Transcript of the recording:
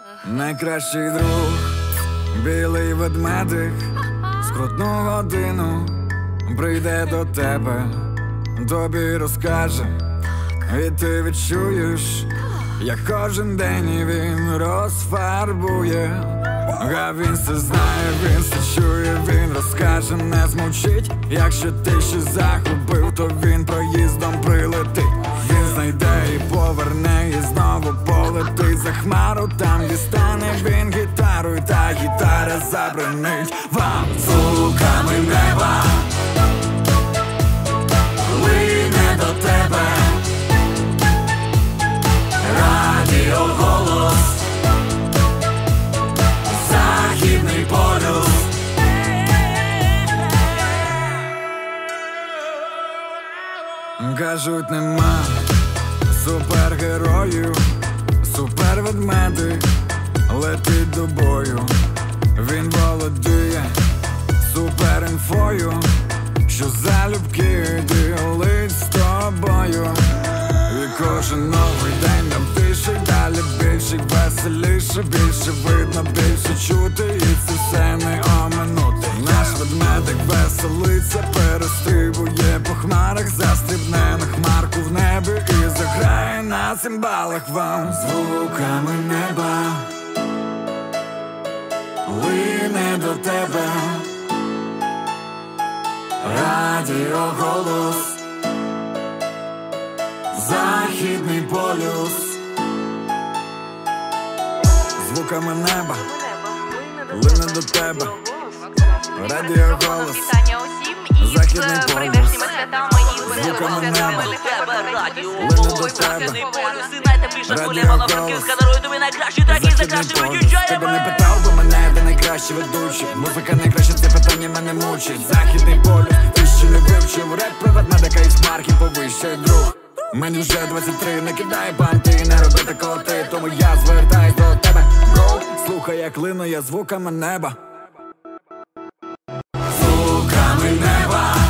Найкращий друг, білий ведмедик, скрутну годину прийде до тебе, тобі розкаже, і ти відчуєш, як кожен день він розфарбує. А він все знає, він все чує, він розкаже, не змовчить. Якщо ти ще загубив, то він проїздом прилетить. Він знайде і поверне, і знову полетить за хмару. Там дістане він гітару, і та гітара забринить вам звуками неба. Лине до тебе радіо голос, Західний полюс. Кажуть, нема супергероїв, суперведмедик летить до бою. Він володіє суперінфою, що залюбки ділить з тобою. І кожен новий день нам тише, далі більше, веселіше, більше видно, більше чути, і це все не оминути. Наш ведмедик веселиться, перестрибує по хмарах, застрибне на хмарку в небі і заграє на цимбалах вам звуками неба. Лине до тебе радіо голос, Західний полюс. Звуками неба лине до тебе радіо голос, Західний полюс. Звуками неба лине до тебе радіо голос, Західний полюс. Тебе не питав би мене, де найкращий ведучий. Музика найкраща, це питання мене мучить. Західний полюс, ти ще не вивчив реп про ведмедика із хмарки повище, друг. Мені вже 23, не кидай банти, не роби такого ти, тому я звертаюсь до тебе, бро. Слухай, як лину я звуками неба. Звуками неба.